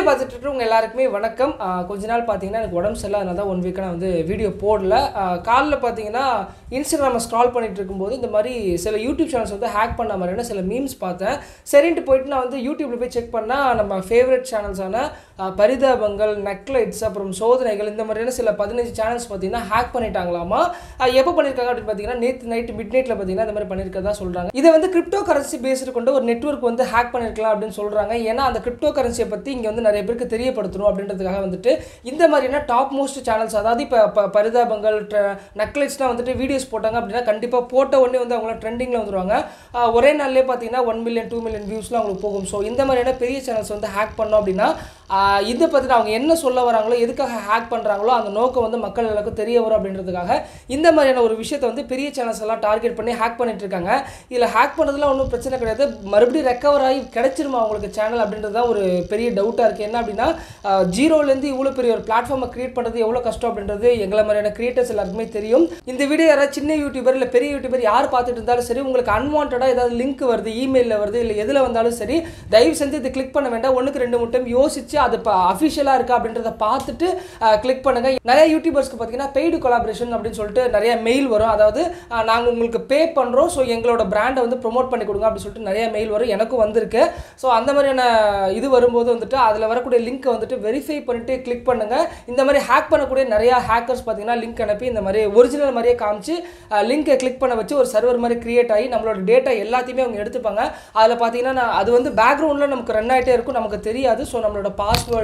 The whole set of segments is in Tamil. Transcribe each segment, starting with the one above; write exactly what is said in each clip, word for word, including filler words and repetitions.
பார்த்துட்டு இருக்கவங்க எல்லாருக்குமே வணக்கம். கொஞ்ச நாள் பார்த்தீங்கன்னா எனக்கு உடம்பு சரியில்லாதனால தான் ஒன் வீக்காக நான் வந்து வீடியோ போடல. காலில் பார்த்தீங்கன்னா இன்ஸ்டாகிராமை ஸ்க்ரால் பண்ணிட்டு இருக்கும்போது இந்த மாதிரி சில யூடியூப் சேனல்ஸ் வந்து ஹேக் பண்ண மாதிரியான சில மீம்ஸ் பார்த்தேன். சரின்ட்டு போயிட்டு நான் வந்து யூடியூப்பில் போய் செக் பண்ணால் நம்ம ஃபேவரட் சேனல்ஸான பரிதாபங்கள், நெக்லைட்ஸ், அப்புறம் சோதனைகள் இந்த மாதிரியான சில பதினஞ்சு சேனல்ஸ் பார்த்தீங்கன்னா ஹேக் பண்ணிட்டாங்களாமா. எப்போ பண்ணியிருக்காங்க அப்படின்னு பார்த்தீங்கன்னா நேற்று நைட்டு மிட் நைட்டில் பார்த்தீங்கன்னா இந்த மாதிரி பண்ணியிருக்கதா சொல்கிறாங்க. இதை வந்து கிரிப்டோ கரன்சி பேஸ்டு கொண்டு ஒரு நெட்வொர்க் வந்து ஹேக் பண்ணியிருக்கலாம் அப்படின்னு சொல்கிறாங்க. ஏன்னா அந்த கிரிப்டோ கரன்சியை பற்றி இங்கே வந்து நிறைய பேருக்கு தெரியப்படுத்தணும் அப்படின்றதுக்காக வந்துட்டு இந்த மாதிரியான டாப் மோஸ்ட் சேனல்ஸ், அதாவது இப்போ பரிதாபங்கள், நெக்லைட்ஸ்லாம் வந்துட்டு வீடியோஸ் போட்டாங்க அப்படின்னா கண்டிப்பாக போட்ட உடனே வந்து அவங்கள ட்ரெண்டிங்கில் வந்துடுவாங்க. ஒரே நாள்லேயே பார்த்தீங்கன்னா ஒன் மில்லியன் டூ மில்லியன் வியூஸ்லாம் அவங்களுக்கு போகும். ஸோ இந்த மாதிரியான பெரிய சேனல்ஸ் வந்து ஹேக் பண்ணோம் அப்படின்னா இதை பற்றி அவங்க என்ன சொல்ல வராங்களோ, எதுக்காக ஹேக் பண்ணுறாங்களோ அந்த நோக்கம் வந்து மக்கள் எல்லாருக்கும் தெரிய வரும் அப்படின்றதுக்காக இந்த மாதிரியான ஒரு விஷயத்தை வந்து பெரிய சேனல்ஸ் எல்லாம் டார்கெட் பண்ணி ஹேக் பண்ணிட்டு இருக்காங்க. இதில் ஹேக் பண்ணுறதுலாம் ஒன்றும் பிரச்சனை கிடையாது. மறுபடியும் ரெக்கவர் ஆகி கிடைச்சிருமா அவங்களுக்கு சேனல் அப்படின்றது தான் ஒரு பெரிய டவுட்டாக இருக்குது. என்ன அப்படின்னா ஜீரோலேருந்து இவ்வளோ பெரிய ஒரு பிளாட்ஃபார்மை கிரியேட் பண்ணுறது எவ்வளோ கஷ்டம் அப்படின்றது எங்களை மாதிரியான கிரியேட்டர்ஸ் எல்லாருக்குமே தெரியும். இந்த வீடியோ யாராவது சின்ன யூடியூபர் இல்லை பெரிய யூடியூபர் யார் பார்த்துட்டு இருந்தாலும் சரி, உங்களுக்கு அன்வான்டாக ஏதாவது லிங்க் வருது, இமெயிலில் வருது, இல்லை எதில் வந்தாலும் சரி, தயவு செஞ்சு இது கிளிக் பண்ண வேண்டாம். ஒன்றுக்கு ரெண்டு மூணு டைம் யோசிச்சு அது இப்போ அஃபிஷியலாக இருக்கா அப்படின்றத பார்த்துட்டு கிளிக் பண்ணுங்கள். நிறைய யூடியூபர்ஸ்க்கு பார்த்தீங்கன்னா பெய்டு கொலாபரேஷன் அப்படின்னு சொல்லிட்டு நிறைய மெயில் வரும். அதாவது நாங்கள் உங்களுக்கு பே பண்ணுறோம், ஸோ எங்களோட பிராண்டை வந்து ப்ரொமோட் பண்ணி கொடுங்க அப்படின்னு சொல்லிட்டு நிறைய மெயில் வரும். எனக்கும் வந்திருக்கு. ஸோ அந்த மாதிரியான இது வரும்போது வந்துட்டு அதில் வரக்கூடிய லிங்க்கை வந்துட்டு வெரிஃபை பண்ணிட்டு கிளிக் பண்ணுங்கள். இந்த மாதிரி ஹேக் பண்ணக்கூடிய நிறையா ஹேக்கர்ஸ் பார்த்தீங்கன்னா லிங்க் அனுப்பி இந்த மாதிரி ஒரிஜினல் மாதிரியே காமிச்சு லிங்கை கிளிக் பண்ண வச்சு ஒரு சர்வர் மாதிரி கிரியேட் ஆகி நம்மளோட டேட்டா எல்லாத்தையுமே அவங்க எடுத்துப்பாங்க. அதில் பார்த்தீங்கன்னா அது வந்து பேக்ரவுண்டில் நமக்கு ரன் ஆகிட்டே இருக்கும், நமக்கு தெரியாது. ஸோ நம்மளோட பாஸ்வேர்டு,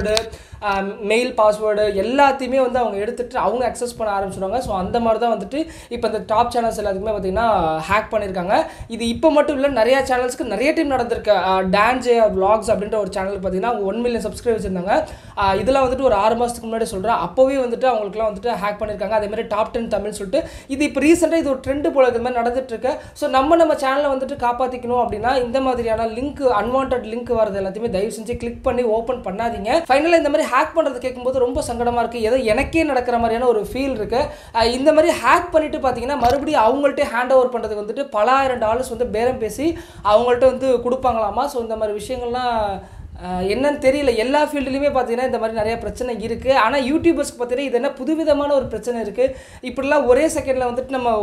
மெயில் பாஸ்வேர்டு எல்லாத்தையுமே வந்து அவங்க எடுத்துகிட்டு அவங்க அக்சஸ் பண்ண ஆரம்பிச்சிடுவாங்க. ஸோ அந்த மாதிரி தான் வந்துட்டு இப்போ இந்த டாப் சேனல்ஸ் எல்லாத்துக்குமே பார்த்தீங்கன்னா ஹேக் பண்ணியிருக்காங்க. இது இப்போ மட்டும் இல்லை, நிறையா சேனல்ஸ்க்கு நிறைய டைம் நடந்திருக்கு. டான்ஜே விளாக்ஸ் அப்படின்ற ஒரு சேனல் பார்த்தீங்கன்னா அவங்க ஒன் மில்லியன் சப்ஸ்கிரைபர்ஸ் இருந்தாங்க. இதெல்லாம் வந்துட்டு ஒரு ஆறு மாதத்துக்கு முன்னாடி சொல்கிறேன். அப்போவே வந்துட்டு அவங்களுக்குலாம் வந்துட்டு ஹேக் பண்ணியிருக்காங்க. அதேமாதிரி டாப் டென் தமிழ் சொல்லிட்டு இது இப்போ ரீசெண்டாக இது ஒரு ட்ரெண்டு போல இது மாதிரி நடந்துட்டு இருக்கு. ஸோ நம்ம நம்ம சேனலை வந்துட்டு காப்பாற்றிக்கணும் அப்படின்னா இந்த மாதிரியான லிங்க், அன்வான்ட் லிங்க் வரது எல்லாத்தையுமே தயவு செஞ்சு கிளிக் பண்ணி ஓப்பன் பண்ணாதீங்க. ஃபைனலாக இந்த மாதிரி ஹேக் பண்ணுறது கேட்கும்போது ரொம்ப சங்கடமாக இருக்குது. ஏதோ எனக்கே நடக்கிற மாதிரியான ஒரு ஃபீல் இருக்குது. இந்த மாதிரி ஹேக் பண்ணிட்டு பார்த்தீங்கன்னா மறுபடியும் அவங்கள்ட்ட ஹேண்ட் ஓவர் பண்ணுறதுக்கு வந்துட்டு பல ஆயிரம் டாலர்ஸ் வந்து பேரம் பேசி அவங்கள்ட்ட வந்து கொடுப்பாங்களாமா. ஸோ இந்த மாதிரி விஷயங்கள்லாம் என்னன்னு தெரியல. எல்லா ஃபீல்டுலையுமே பார்த்தீங்கன்னா இந்த மாதிரி நிறைய பிரச்சனை இருக்குது. ஆனால் யூடியூபர்ஸ்க்கு பார்த்தீங்கன்னா இது என்ன புதுவிதமான ஒரு பிரச்சனை இருக்குது. இப்படிலாம் ஒரே செகண்டில் வந்துட்டு நம்ம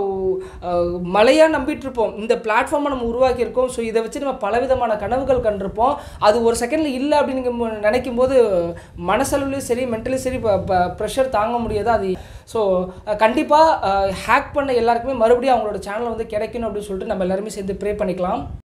மழையாக நம்பிட்டு இருப்போம். இந்த பிளாட்ஃபார்மை நம்ம உருவாக்கியிருக்கோம். ஸோ இதை வச்சு நம்ம பலவிதமான கனவுகள் கண்டிருப்போம். அது ஒரு செகண்டில் இல்லை அப்படின்னு நினைக்கும் போது மனசளவுலையும் சரி, மென்டலியும் சரி ப்ரெஷர் தாங்க முடியாது. அது ஸோ கண்டிப்பாக ஹேக் பண்ண எல்லாருக்குமே மறுபடியும் அவங்களோட சேனல் வந்து கிடைக்கணும் அப்படின்னு சொல்லிட்டு நம்ம எல்லாருமே சேர்ந்து ப்ரே பண்ணிக்கலாம்.